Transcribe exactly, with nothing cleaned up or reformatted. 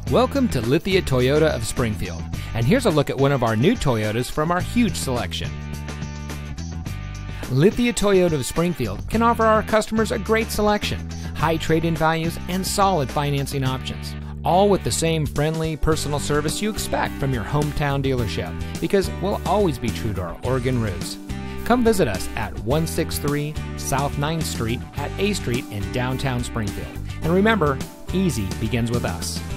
Welcome to Lithia Toyota of Springfield, and here's a look at one of our new Toyotas from our huge selection. Lithia Toyota of Springfield can offer our customers a great selection, high trade-in values, and solid financing options, all with the same friendly, personal service you expect from your hometown dealership, because we'll always be true to our Oregon roots. Come visit us at one sixty-three South ninth Street at A Street in downtown Springfield. And remember, easy begins with us.